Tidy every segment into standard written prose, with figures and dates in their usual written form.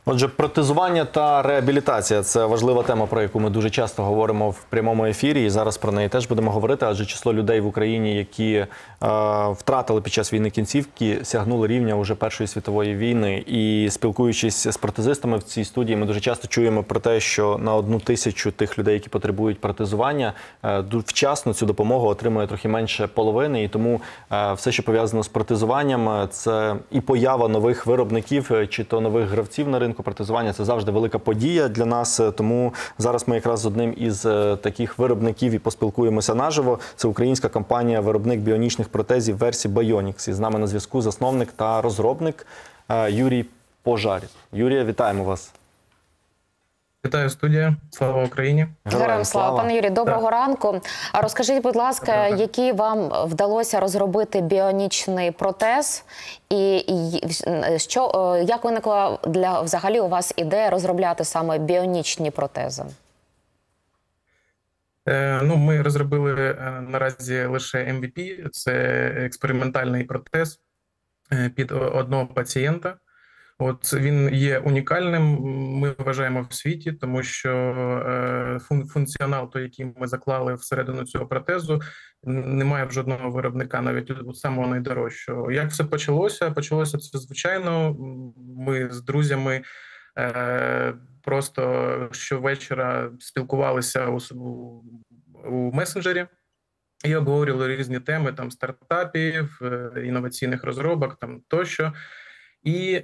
Отже, протезування та реабілітація – це важлива тема, про яку ми дуже часто говоримо в прямому ефірі, і зараз про неї теж будемо говорити, адже число людей в Україні, які втратили під час війни кінцівки, сягнуло рівня уже Першої світової війни. І спілкуючись з протезистами в цій студії, ми дуже часто чуємо про те, що на 1000 тих людей, які потребують протезування, вчасно цю допомогу отримує трохи менше половини, і тому все, що пов'язано з протезуванням, це і поява нових виробників, чи то нових гравців на ринку протезування, це завжди велика подія для нас, тому зараз ми якраз з одним із таких виробників і поспілкуємося наживо. Це українська компанія-виробник біонічних протезів версії Bionics. І з нами на зв'язку засновник та розробник Юрій Пожарів. Юрія, вітаємо вас. Вітаю, студія. Слава Україні. Героям слава. Пане Юрій, доброго ранку. А розкажіть, будь ласка, який вам вдалося розробити біонічний протез? І як виникла взагалі у вас ідея розробляти саме біонічні протези? Ми розробили наразі лише MVP. Це експериментальний протез під одного пацієнта. От він є унікальним, ми вважаємо, в світі, тому що функціонал, той, який ми заклали всередину цього протезу, немає в жодного виробника, навіть у самого найдорожчого. Як все почалося? Почалося це, звичайно, ми з друзями просто щовечора спілкувалися у месенджері і обговорювали різні теми, там, стартапів, інноваційних розробок, там, тощо. І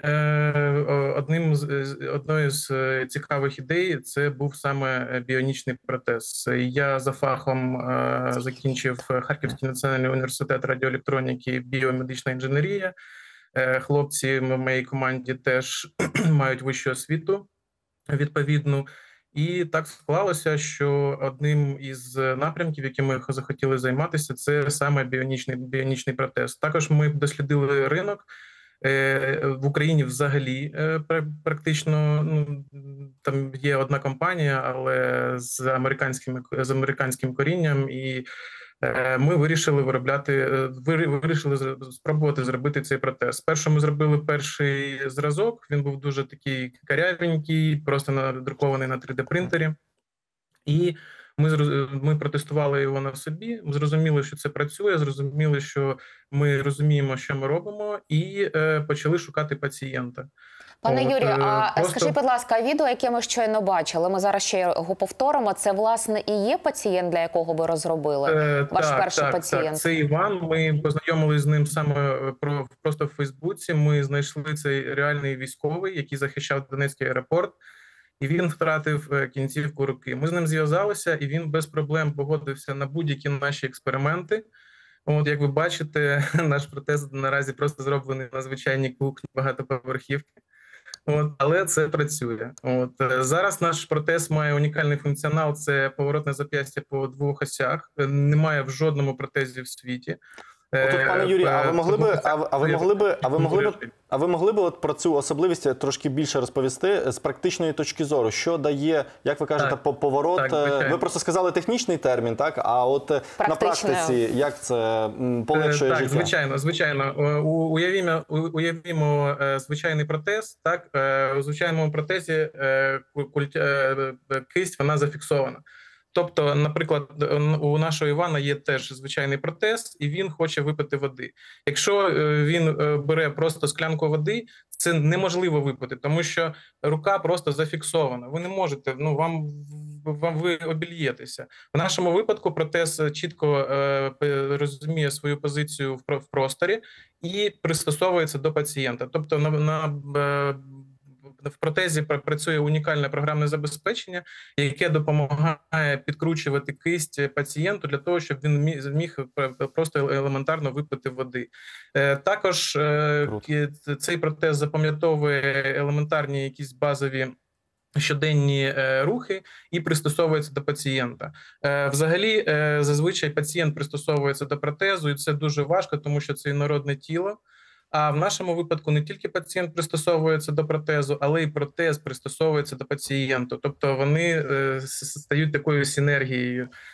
одною з цікавих ідей це був саме біонічний протез. Я за фахом закінчив Харківський національний університет радіоелектроніки, біомедична інженерія. Хлопці в моїй команді теж мають вищу освіту відповідну. І так склалося, що одним із напрямків, яким ми захотіли займатися, це саме біонічний протез. Також ми дослідили ринок. В Україні взагалі практично там є одна компанія, але з американським корінням, і ми вирішили спробувати зробити цей протез. Спершу ми зробили перший зразок, він був дуже такий карявенький, просто надрукований на 3D-принтері. І ми протестували його на собі, зрозуміли, що це працює, зрозуміли, що ми розуміємо, що ми робимо, і почали шукати пацієнта. Пане Юрію, скажіть, будь ласка, відео, яке ми щойно бачили, ми зараз ще його повторимо, це, власне, і є пацієнт, для якого ви розробили? Ваш перший пацієнт? Так, це Іван, ми познайомилися з ним саме просто в Фейсбуці, ми знайшли цей реальний військовий, який захищав Донецький аеропорт, і він втратив кінцівку руки. Ми з ним зв'язалися, і він без проблем погодився на будь-які наші експерименти. От, як ви бачите, наш протез наразі просто зроблений на звичайній кухні багатоповерхівки. От, але це працює. От, зараз наш протез має унікальний функціонал – це поворотне зап'ястя по двох осях. Немає в жодному протезі в світі. Отут, пане Юрію, а ви могли б от про цю особливість трошки більше розповісти з практичної точки зору? Що дає, як ви кажете, поворот? Ви просто сказали технічний термін, так? А от на практиці, як це полегшує життя? Так, звичайно. Уявімо звичайний протез, так? У звичайному протезі кисть, вона зафіксована. Тобто, наприклад, у нашого Івана є теж звичайний протез, і він хоче випити води. Якщо він бере просто склянку води, це неможливо випити, тому що рука просто зафіксована. Ви не можете, ви обільєтеся. В нашому випадку протез чітко розуміє свою позицію в просторі і пристосовується до пацієнта. Тобто в протезі працює унікальне програмне забезпечення, яке допомагає підкручувати кисть пацієнту для того, щоб він міг просто елементарно випити води. Також цей протез запам'ятовує елементарні якісь базові щоденні рухи і пристосовується до пацієнта. Взагалі, зазвичай пацієнт пристосовується до протезу, і це дуже важко, тому що це інородне тіло. А в нашому випадку не тільки пацієнт пристосовується до протезу, але й протез пристосовується до пацієнта. Тобто вони стають такою синергією.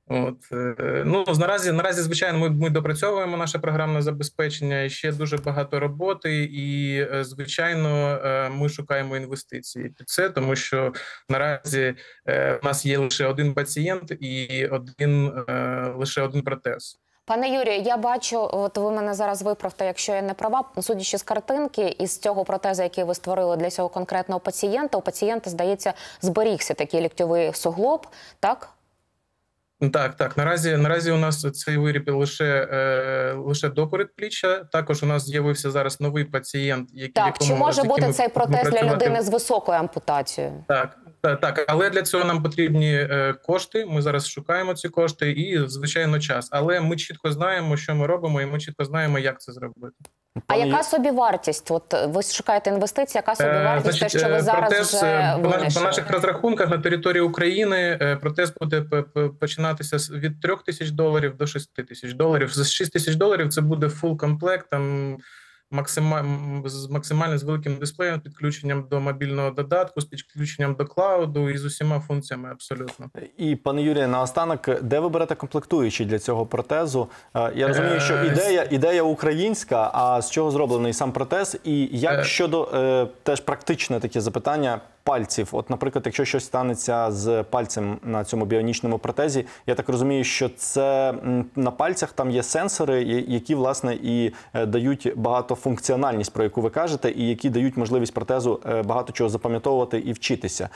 От ну наразі, звичайно, ми допрацьовуємо наше програмне забезпечення. І ще дуже багато роботи, і звичайно, ми шукаємо інвестиції під це, тому що наразі у нас є лише один пацієнт і лише один протез. Пане Юрію, я бачу, от ви мене зараз виправте, якщо я не права, судячи з картинки, із цього протезу, який ви створили для цього конкретного пацієнта, у пацієнта, здається, зберігся такий ліктьовий суглоб, так? Так. Наразі у нас цей виріб лише до передпліччя. Також у нас з'явився зараз новий пацієнт, Чи може бути цей протез для людини з високою ампутацією? Так, але для цього нам потрібні кошти. Ми зараз шукаємо ці кошти і, звичайно, час. Але ми чітко знаємо, що ми робимо, і ми чітко знаємо, як це зробити. А яка собівартість? От ви шукаєте інвестиції, яка собівартість, те, що ви зараз протез, вже винайшли? по наших розрахунках на території України протез буде починатися від $3000 до $6000. За $6000 це буде фул комплект, там максимально з великим дисплеєм, підключенням до мобільного додатку, з підключенням до клауду і з усіма функціями абсолютно. І, пане Юрію, наостанок, де ви берете комплектуючі для цього протезу? Я розумію, що ідея українська, а з чого зроблений сам протез? І як щодо, теж практичне таке запитання, пальців? От, наприклад, якщо щось станеться з пальцем на цьому біонічному протезі, я так розумію, що це на пальцях там є сенсори, які, власне, і дають багатофункціональність, про яку ви кажете, і які дають можливість протезу багато чого запам'ятовувати і вчитися.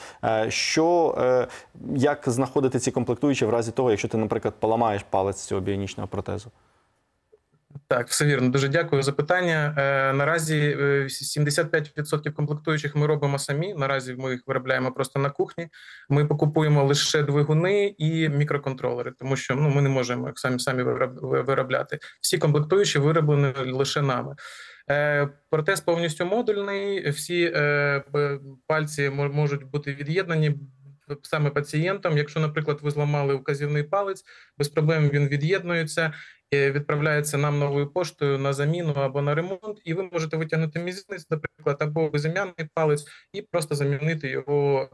Як знаходити ці комплектуючі в разі того, якщо ти, наприклад, поламаєш палець цього біонічного протезу? Так, все вірно. Дуже дякую за питання. Наразі 75% комплектуючих ми робимо самі. Наразі ми їх виробляємо просто на кухні. Ми покупуємо лише двигуни і мікроконтролери, тому що ми не можемо їх самі виробляти. Всі комплектуючі вироблені лише нами. Протез повністю модульний, всі пальці можуть бути від'єднані саме пацієнтом. Якщо, наприклад, ви зламали вказівний палець, без проблем він від'єднується, відправляється нам новою поштою на заміну або на ремонт, і ви можете витягнути мізинець, наприклад, або безім'яний палець, і просто замінити його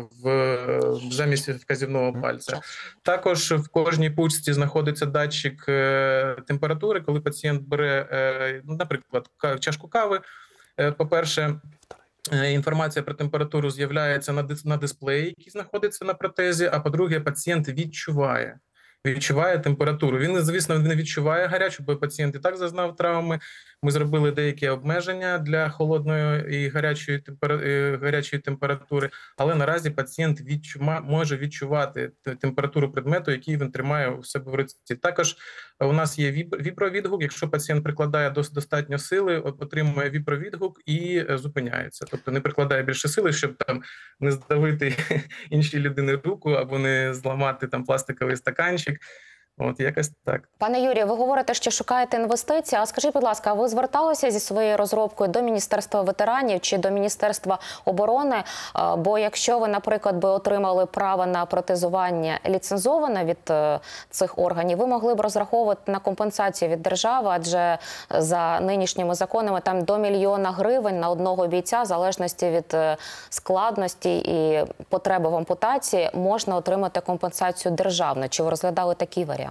замість вказівного пальця. Також в кожній пучці знаходиться датчик температури, коли пацієнт бере, наприклад, чашку кави. По-перше, інформація про температуру з'являється на дисплеї, який знаходиться на протезі, а по-друге, пацієнт відчуває температуру. Він, звісно, не відчуває гарячу, бо пацієнт і так зазнав травми. Ми зробили деякі обмеження для холодної і гарячої температури, але наразі пацієнт може відчувати температуру предмету, який він тримає у себе в руці. Також у нас є вібровідгук. Якщо пацієнт прикладає достатньо сили, отримує вібровідгук і зупиняється. Тобто не прикладає більше сили, щоб там не здавити іншій людині руку або не зламати там пластиковий стаканчик. От якось так. Пане Юрію, ви говорите, що шукаєте інвестиції. А скажіть, будь ласка, ви зверталися зі своєю розробкою до Міністерства ветеранів чи до Міністерства оборони? Бо якщо ви, наприклад, би отримали право на протезування ліцензоване від цих органів, ви могли б розраховувати на компенсацію від держави, адже за нинішніми законами там до $1 мільйона на одного бійця, в залежності від складності і потреби в ампутації, можна отримати компенсацію державну. Чи ви розглядали такий варіант?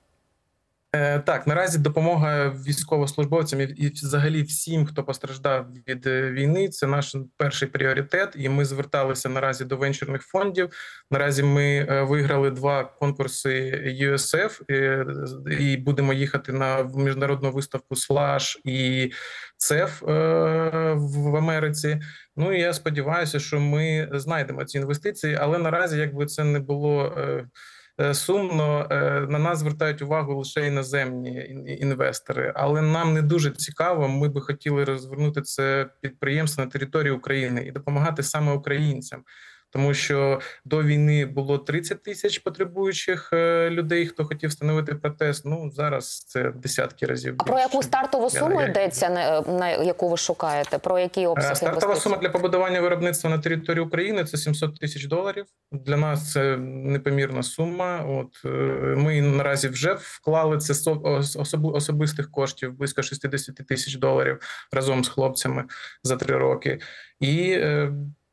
Так, наразі допомога військовослужбовцям і взагалі всім, хто постраждав від війни, це наш перший пріоритет. І ми зверталися наразі до венчурних фондів. Наразі ми виграли 2 конкурси USF і будемо їхати на міжнародну виставку SLASH і CEF в Америці. Ну і я сподіваюся, що ми знайдемо ці інвестиції, але наразі, якби це не було сумно, на нас звертають увагу лише іноземні інвестори, але нам не дуже цікаво. Ми би хотіли розвернути це підприємство на території України і допомагати саме українцям. Тому що до війни було 30 тисяч потребуючих людей, хто хотів встановити протез. Ну, зараз це десятки разів більше. А про яку стартову суму йдеться, на яку ви шукаєте? Про який обсяг інвестицій? Стартова сума для побудування виробництва на території України – це $700 тисяч. Для нас це непомірна сума. От ми наразі вже вклали це з особистих коштів близько $60 тисяч разом з хлопцями за 3 роки. І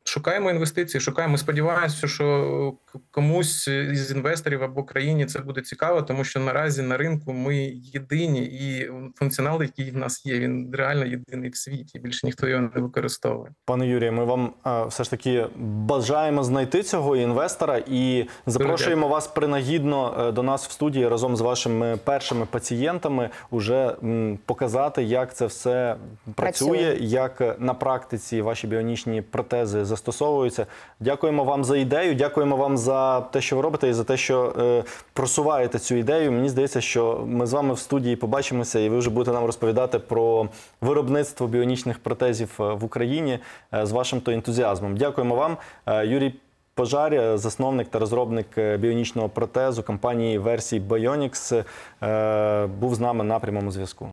шукаємо інвестиції, шукаємо. Сподіваємося, що комусь із інвесторів або країні це буде цікаво, тому що наразі на ринку ми єдині, і функціонал, який в нас є, він реально єдиний в світі. Більше ніхто його не використовує. Пане Юрію, ми вам все ж таки бажаємо знайти цього інвестора і запрошуємо вас принагідно до нас в студії разом з вашими першими пацієнтами уже показати, як це все працює, як на практиці ваші біонічні протези застосовуються. Дякуємо вам за ідею, дякуємо вам за те, що ви робите, і за те, що просуваєте цю ідею. Мені здається, що ми з вами в студії побачимося, і ви вже будете нам розповідати про виробництво біонічних протезів в Україні з вашим-то ентузіазмом. Дякуємо вам. Юрій Пожар, засновник та розробник біонічного протезу компанії Versi Bionics, був з нами на прямому зв'язку.